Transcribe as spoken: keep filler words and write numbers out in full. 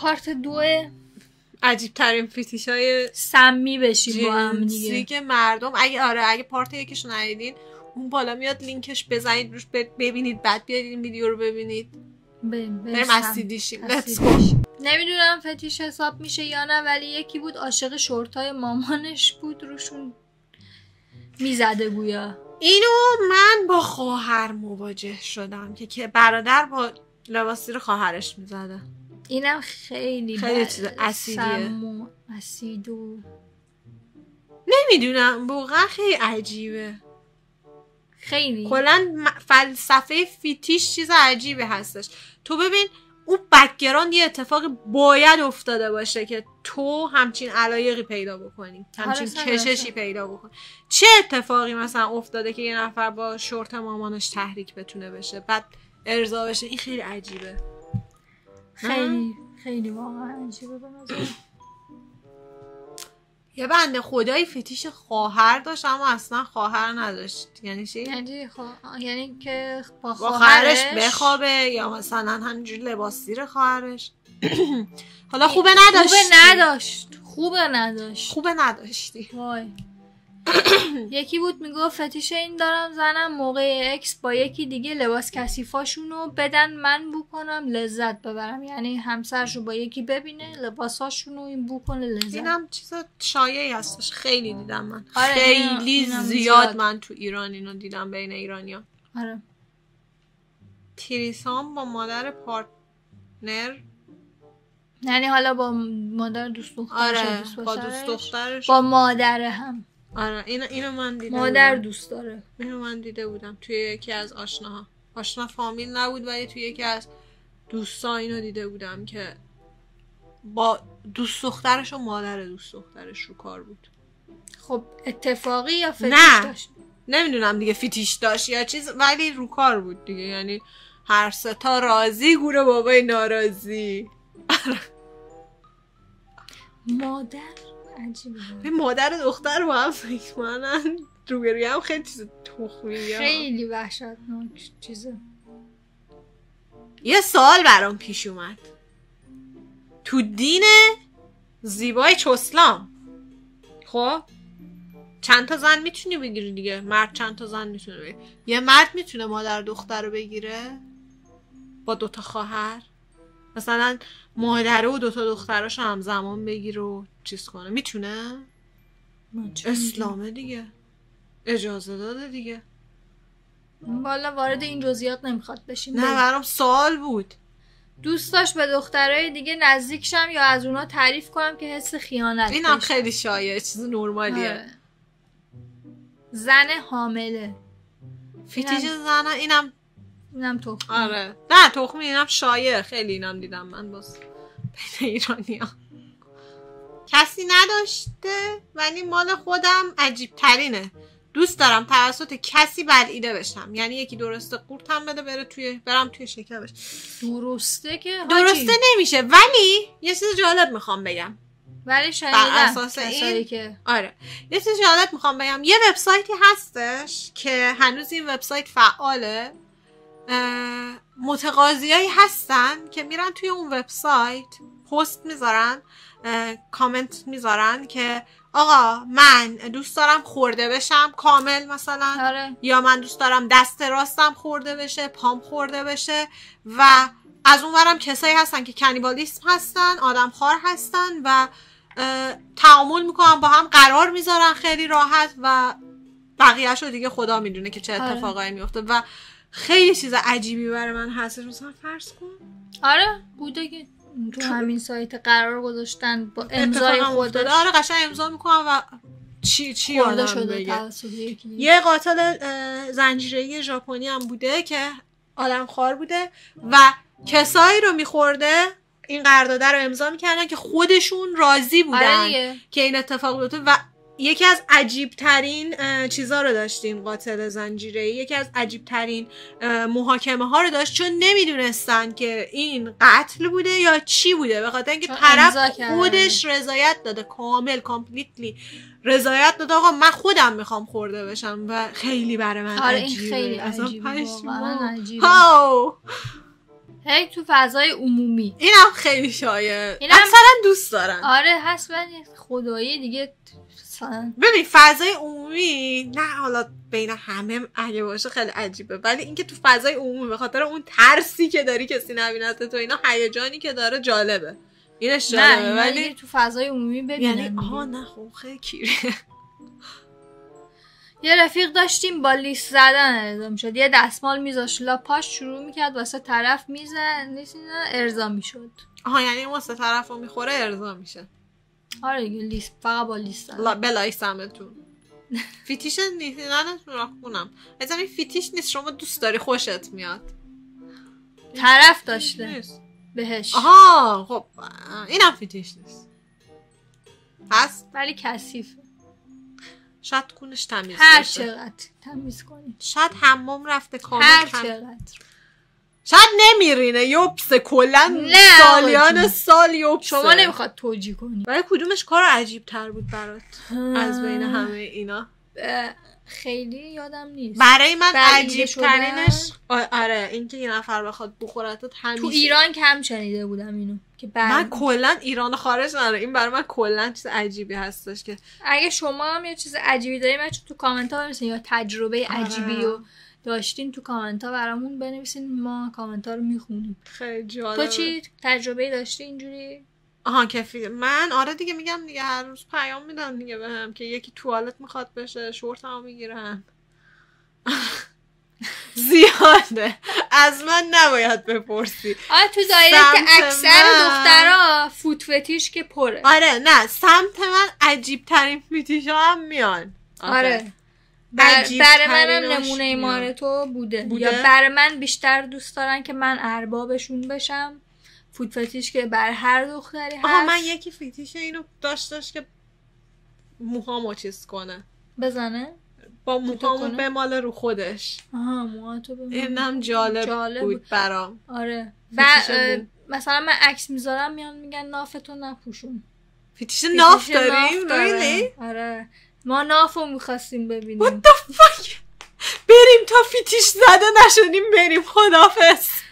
پارت دو عجیب ترین فیتیش های سمی بشیم با هم دیگه که مردم اگه آره اگه پارت یکیشو ندیدین اون بالا میاد لینکش بزنید روش ببینید بعد بیاید این ویدیو رو ببینید بریم اسیدیشیم. لیتس گو. نمیدونم فتیش حساب میشه یا نه ولی یکی بود عاشق شورتای مامانش بود روشون میزده گویا. اینو من با خواهر مواجه شدم که که برادر با لباس زیر خواهرش میزده. اینم خیلی خیلی چیز اسیدیه. اسیدو نمیدونم واقعا خیلی عجیبه. خیلی کلا فلسفه فیتیش چیز عجیبه هستش. تو ببین اون بک‌گراند یه اتفاقی باید افتاده باشه که تو همچین علایقی پیدا بکنی، همچین کششی پیدا بکنی. چه اتفاقی مثلا افتاده که یه نفر با شورت مامانش تحریک بتونه بشه بعد ارضا بشه؟ این خیلی عجیبه. خیلی خیلی واقعا عجیبه به نظر. یه بنده خدایی فتیش خواهر داشت اما اصلا خواهر نداشت. یعنی چی؟ یعنی خوا... یعنی که با خواهرش خواهرش بخوابه یا مثلا همینجوری لباس زیر خواهرش. حالا خوبه نداشت. خوبه نداشت. خوبه نداشت. خوبه نداشتی. وای. یکی بود میگفت فتیش این دارم زنم موقع اکس با یکی دیگه لباس کثیفاشونو بدن من بو کنم لذت ببرم. یعنی همسرشو با یکی ببینه لباساشونو این بو کنه لذت. اینم چیز شایعی هستش. خیلی دیدم من. آره خیلی اینم زیاد, زیاد من تو ایران اینو دیدم بین ایرانی‌ها. آره. تریسام با مادر پارتنر. یعنی حالا با مادر دوست دخترش آره دوست با دوست دخترش با مادر هم. آره اینو اینو من دیدم. مادر بودم. دوست داره. اینو من دیده بودم توی یکی از آشناها. آشنا فامیل نبود ولی توی یکی از دوستا اینو دیده بودم که با دوست دخترش و مادر دوست دخترش رو کار بود. خب اتفاقی یا فتیش نه. داشت؟ نمیدونم دیگه فیتیش داشت یا چیز ولی رو کار بود دیگه. یعنی هر سه تا راضی گوره بابای ناراضی. مادر عجیبه. به مادر دختر با هم فکر کنن روبروی هم خیلی چیز تخمیه. خیلی وحشتناک چیزه. یه سوال برام پیش اومد. تو دین زیبای چسلام خب چند تا زن میتونی بگیری دیگه؟ مرد چند تا زن میتونه بگیره؟ یه مرد میتونه مادر دختر رو بگیره با دوتا خواهر؟ مثلا مادره و دوتا دختراشو همزمان بگیره و چیز کنه؟ میتونه؟ اسلامه دیگه اجازه داده دیگه. والا وارد این جزئیات نمیخواد بشیم. نه برام سوال بود. دوست داشت به دخترای دیگه نزدیک شم یا از اونا تعریف کنم که حس خیانت بشه. اینم خیلی شایعه چیز نرمالیه. آره. زن حامله فیتیش زن اینم اینم تخمی. آره نه تخمی اینم شایعه. خیلی اینم دیدم من باز بین ایرانی ها. کسی نداشته ولی مال خودم عجیب ترینه. دوست دارم توسط کسی بلعیده بشم. یعنی یکی درسته قورتم بده بره توی برم توی شکمش. درسته که درسته نمیشه ولی یه چیز جالب میخوام بگم. ولی شاید بر اساس این که آره یه چیز جالب میخوام بگم. یه وبسایتی هستش که هنوز این وبسایت فعاله. متقاضیایی هستن که میرن توی اون وبسایت پست میذارن کامنت میذارن که آقا من دوست دارم خورده بشم کامل مثلا. آره. یا من دوست دارم دست راستم خورده بشه پام خورده بشه. و از اونورم کسایی هستن که کنیبالیسم هستن آدمخوار هستن و تعامل میکنن با هم قرار میذارن خیلی راحت و بقیه‌شو دیگه خدا میدونه که چه اتفاقایی میفته و خیلی چیز عجیبی برای من هستش. مثلا فرض کن آره بوده که تو همین سایت قرار گذاشتن با امضای خودش. آره قشنگ امضا میکنن و چی چی خورده شده توسط یکی. یه قاتل زنجیره‌ای ژاپنی هم بوده که آدم خوار بوده و کسایی رو میخورده این قرارداد رو امضا میکردن که خودشون راضی بودن آره که این اتفاق بیفته. و یکی از عجیب ترین چیزا رو داشتیم قاتل زنجیره‌ای یکی از عجیب ترین محاکمه ها رو داشت چون نمیدونستن که این قتل بوده یا چی بوده به خاطر اینکه طرف خودش رضایت داده کامل کامپلیتلی رضایت داده آقا من خودم میخوام خورده بشم و خیلی برای من آره عجیبه. این خیلی عجیبه واقعا عجیبه. هی تو فضای عمومی اینم خیلی شایع اینم... اکثرا دوست دارن. آره هست ولی خدایی دیگه سن. ببین فضای عمومی نه حالا بین همه اگه باشه خیلی عجیبه، ولی اینکه تو فضای عمومی به خاطر اون ترسی که داری کسی نبینه تو اینا، هیجانی که داره جالبه. اینش جالبه ولی تو فضای عمومی ببینن. یعنی آها نه خب خیلی کیره. یه رفیق داشتیم با لیست زدن ارضا میشد، یه دستمال میذاشت لا پاش شروع میکرد واسه طرف میزن ارضا میشد. آها یعنی واسه طرف رو میخوره ارضا میشه. آره دیگه لیست فقط با لیست زدن. لا بلای سمتون. فیتیش نیست ندتون را خونم از این فیتیش نیست، شما دوست داری خوشت میاد طرف داشته بهش. آها خب اینم فیتیش نیست هست ولی کثیفه. شاید کونش تمیز هر باشه. چقدر تمیز کنی، شاید حمام رفته کامل، هر هم... چقدر شاید نمیرینه یوبس کلن سالیان سال یوبس. شما نمیخواد توجیه کنی. برای کدومش کار عجیب تر بود برات از بین همه اینا؟ خیلی یادم نیست. برای من عجیب ترینش آره اینکه یه نفر بخواد بخورتت همیشه. تو ایران کم شنیده بودم اینو که بر... من کلا ایران خارج نداره، این برای من کلا چیز عجیبی هستش که اگه شما هم یه چیز عجیبی دارین بچه تو کامنت ها بنویسین یا تجربه عجیبی رو داشتین تو کامنت ها برامون بنویسین، ما کامنت ها رو میخونیم. خیلی جالبه. تو چی تجربه داشتی اینجوری؟ آها کفی من آره دیگه میگم دیگه هر روز پیام میدن دیگه بهم که یکی توالت میخواد بشه شورتمو میگیرن. زیاده از من نباید بپرسی. آره تو دایره که اکثر دخترها فوت فتیش که پره. آره نه سمت من عجیب ترین فتیش ها هم میان. آره بر برای منم نمونه ماره تو بوده. بوده یا برای من بیشتر دوست دارن که من اربابشون بشم. فوت فتیش که بر هر دختری هست. آها من یکی فتیش اینو داشتش که موهامو چیز کنه بزنه با موهامو بماله رو خودش. آها موهاتو بماله. اینم جالب, جالب بود برام. آره و مثلا من عکس میذارم میان میگن نافتو نپوشون. فتیش ناف داریم؟ ریلی؟ آره ما نافو میخواستیم ببینیم. What the fuck؟ بریم تا فتیش زده نشدیم بریم خدافظ.